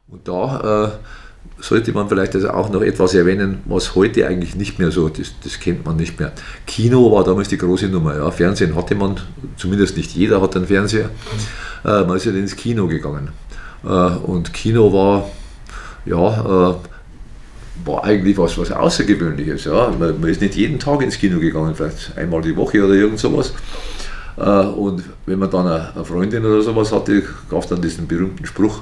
Und da sollte man vielleicht also auch noch etwas erwähnen, was heute eigentlich nicht mehr so, das kennt man nicht mehr. Kino war damals die große Nummer. Ja. Fernsehen hatte man, zumindest nicht jeder hat einen Fernseher. Man ist ja ins Kino gegangen. Und Kino war, ja, war eigentlich was Außergewöhnliches. Ja. Man ist nicht jeden Tag ins Kino gegangen, vielleicht einmal die Woche oder irgend sowas. Und wenn man dann eine Freundin oder sowas hatte, gab es dann diesen berühmten Spruch,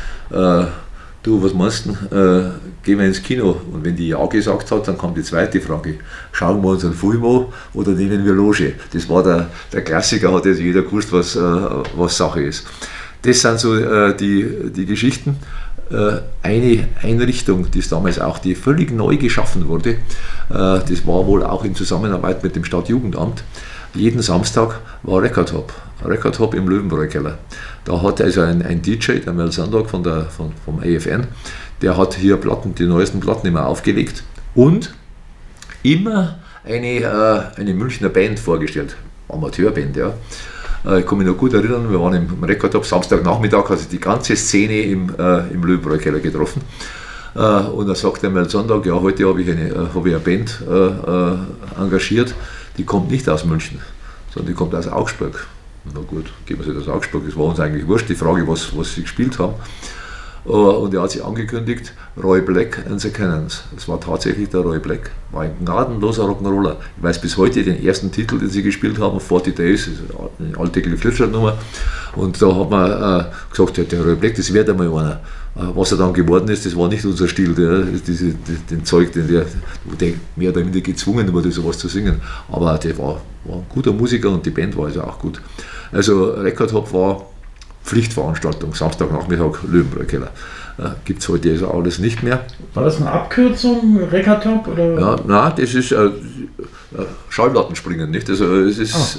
du, was meinst du, gehen wir ins Kino? Und wenn die Ja gesagt hat, dann kam die zweite Frage, schauen wir uns einen Film an oder nehmen wir Loge? Das war der Klassiker, hat jetzt jeder gewusst, was Sache ist. Das sind so die Geschichten. Eine Einrichtung, die damals auch die völlig neu geschaffen wurde, das war wohl auch in Zusammenarbeit mit dem Stadtjugendamt. Jeden Samstag war Record Hop im Löwenbräu-Keller. Da hat also ein DJ, der Mel Sandok vom AFN, der hat hier die neuesten Platten immer aufgelegt und immer eine Münchner Band vorgestellt, Amateurband, ja. Ich kann mich noch gut erinnern, wir waren im Record Hop, Samstagnachmittag hat sich die ganze Szene im Löwenbräu-Keller getroffen. Und da sagt der Mel Sandok, ja, heute habe ich eine Band engagiert, die kommt nicht aus München, sondern die kommt aus Augsburg. Na gut, gehen wir sie aus Augsburg, das war uns eigentlich wurscht, die Frage, was sie gespielt haben. Und er hat sich angekündigt, Roy Black and the Cannons. Das war tatsächlich der Roy Black, war ein gnadenloser Rock'n'Roller. Ich weiß bis heute den ersten Titel, den sie gespielt haben, 40 Days, eine alte Cliff Richard-Nummer. Und da hat man gesagt, der Roy Black, das wäre einmal einer. Was er dann geworden ist, das war nicht unser Stil, den Zeug, der mehr oder minder gezwungen wurde, sowas zu singen. Aber der war ein guter Musiker und die Band war also auch gut. Also Record Hop war Pflichtveranstaltung, Samstagnachmittag, Löwenbräu-Keller. Gibt es heute also alles nicht mehr. War das eine Abkürzung, Record Hop? Oder? Ja, nein, das ist Schallplattenspringen, nicht? Also es ist,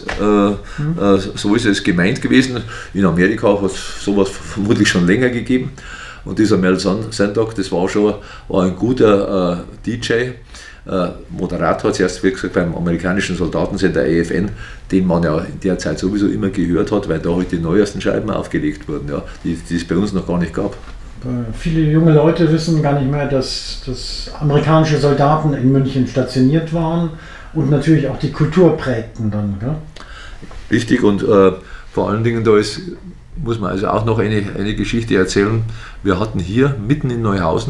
so ist es gemeint gewesen. In Amerika hat es sowas vermutlich schon länger gegeben. Und dieser Mel Sandok, das war ein guter DJ. Moderator hat zuerst, wie gesagt, beim amerikanischen Soldatensender AFN, den man ja in der Zeit sowieso immer gehört hat, weil da halt die neuesten Scheiben aufgelegt wurden, ja, die es bei uns noch gar nicht gab. Viele junge Leute wissen gar nicht mehr, dass amerikanische Soldaten in München stationiert waren und natürlich auch die Kultur prägten dann. Gell? Richtig, und vor allen Dingen muss man also auch noch eine Geschichte erzählen. Wir hatten hier mitten in Neuhausen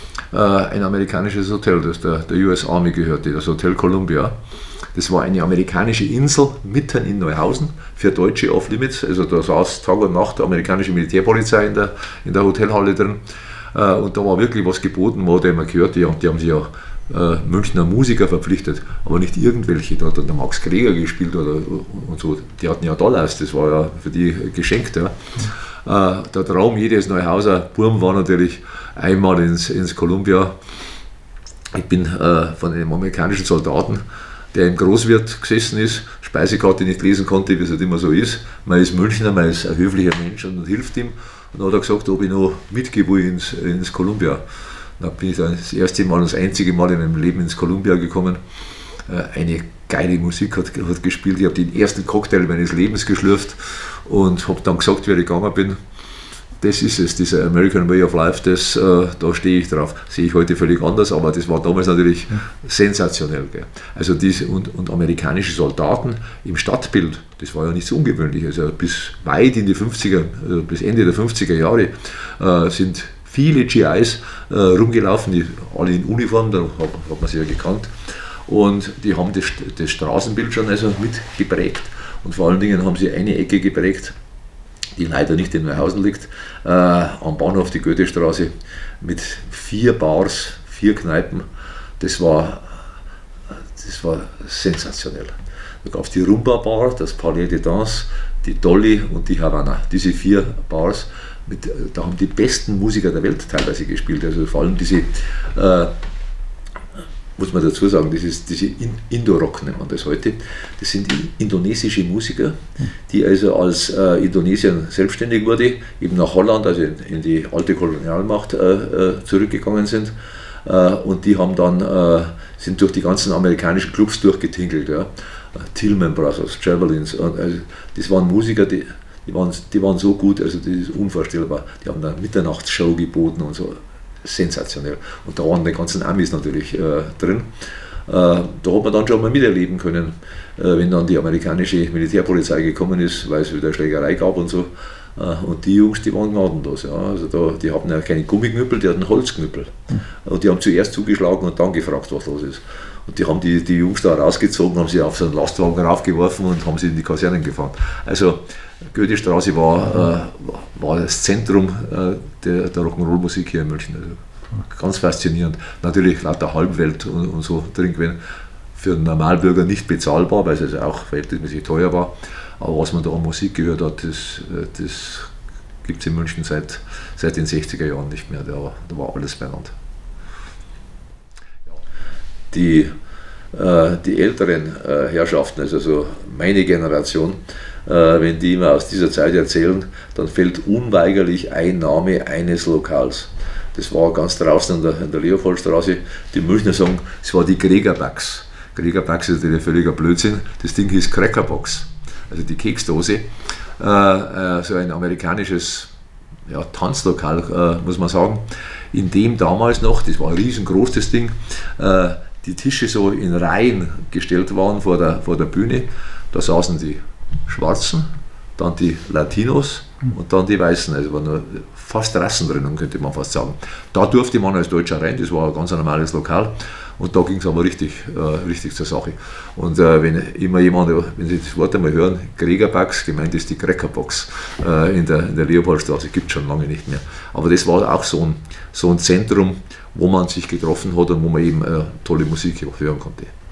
ein amerikanisches Hotel, das der US Army gehörte, das Hotel Columbia. Das war eine amerikanische Insel mitten in Neuhausen für Deutsche off-limits. Also da saß Tag und Nacht amerikanische Militärpolizei in der Hotelhalle drin. Und da war wirklich was geboten, wo der immer gehört. Die haben sich ja Münchner Musiker verpflichtet, aber nicht irgendwelche. Da hat dann der Max Greger gespielt und so. Die hatten ja Dollars, das war ja für die geschenkt. Ja. Der Traum jedes Neuhauser Burm war natürlich einmal ins Columbia. Ich bin von einem amerikanischen Soldaten, der im Großwirt gesessen ist, Speisekarte nicht lesen konnte, wie es halt immer so ist. Man ist Münchner, man ist ein höflicher Mensch und hilft ihm. Und dann hat er gesagt, ob ich noch mitgehe ins Columbia. Dann bin ich dann das erste Mal und das einzige Mal in meinem Leben ins Columbia gekommen. Eine geile Musik hat gespielt. Ich habe den ersten Cocktail meines Lebens geschlürft und habe dann gesagt, wie ich gegangen bin, das ist es, dieser American Way of Life, da stehe ich drauf. Sehe ich heute völlig anders, aber das war damals natürlich sensationell. Gell. Also und amerikanische Soldaten im Stadtbild, das war ja nicht so ungewöhnlich. Also bis weit in die 50er, bis Ende der 50er Jahre sind viele GIs rumgelaufen, die alle in Uniform, da hat man sie ja gekannt. Und die haben das Straßenbild schon also mit geprägt. Und vor allen Dingen haben sie eine Ecke geprägt, die leider nicht in Neuhausen liegt, am Bahnhof die Goethestraße mit 4 Bars, 4 Kneipen. Das war sensationell. Da gab es die Rumba Bar, das Palais de Danse, die Dolly und die Havana. Diese 4 Bars, da haben die besten Musiker der Welt teilweise gespielt. Also vor allem diese, muss man dazu sagen, diese Indo-Rock nennt man das heute. Das sind indonesische Musiker, die also als Indonesien selbstständig wurde, eben nach Holland, also in die alte Kolonialmacht zurückgegangen sind. Und die haben dann, sind durch die ganzen amerikanischen Clubs durchgetingelt. Ja. Tillman Brothers, Javelins. Also das waren Musiker, die waren so gut, also das ist unvorstellbar. Die haben eine Mitternachtsshow geboten und so, sensationell. Und da waren die ganzen Amis natürlich drin. Da hat man dann schon mal miterleben können, wenn dann die amerikanische Militärpolizei gekommen ist, weil es wieder Schlägerei gab und so. Und die Jungs, die waren gnadenlos. Ja. Also die hatten ja keine Gummiknüppel, die hatten Holzknüppel. Und die haben zuerst zugeschlagen und dann gefragt, was los ist. Und die haben die Jungs da rausgezogen, haben sie auf so einen Lastwagen raufgeworfen und haben sie in die Kasernen gefahren. Also Goethestraße war das Zentrum der Rock'n'Roll-Musik hier in München. Also ganz faszinierend. Natürlich lauter Halbwelt und so drin gewesen. Für einen Normalbürger nicht bezahlbar, weil es also auch verhältnismäßig teuer war. Aber was man da an Musik gehört hat, das gibt es in München seit den 60er Jahren nicht mehr. Da war alles beieinander. Die älteren Herrschaften, also so meine Generation, wenn die immer aus dieser Zeit erzählen, dann fällt unweigerlich ein Name eines Lokals. Das war ganz draußen an der Leopoldstraße. Die Münchner sagen, es war die Gregor-Bucks. Gregor-Bucks ist natürlich völliger Blödsinn. Das Ding hieß Cracker-Box, also die Keksdose. So ein amerikanisches Tanzlokal, muss man sagen, in dem damals noch, das war riesengroß das Ding, die Tische so in Reihen gestellt waren vor der Bühne. Da saßen die Schwarzen, dann die Latinos und dann die Weißen. Also war nur fast Rassentrennung, könnte man fast sagen. Da durfte man als Deutscher rein, das war ein ganz normales Lokal. Und da ging es aber richtig zur Sache. Und wenn Sie das Wort einmal hören, Gregor-Bucks, gemeint ist die Cracker-Box in der Leopoldstraße, gibt es schon lange nicht mehr. Aber das war auch so ein Zentrum, wo man sich getroffen hat und wo man eben tolle Musik hören konnte.